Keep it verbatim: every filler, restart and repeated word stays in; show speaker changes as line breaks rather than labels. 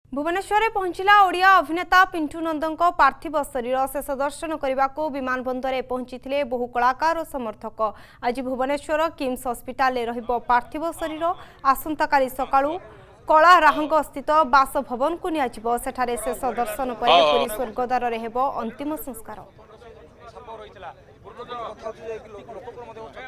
भुवनेश्वर में पहुंचला ओडिया अभिनेता पिंटू नंदन पार्थिव शरीर शेष दर्शन करने को विमान बंदर पहुंची बहु कलाकार और समर्थक। आज भुवनेश्वर किम्स हस्पिटाल रहिबो पार्थिव शरीर आसंता काली सकाळू कला राहंग स्थित बासभवन को नियाजिबो। सेठारे शेष दर्शन पर पुरी स्वर्गद्वार रे हेबो अंतिम संस्कार।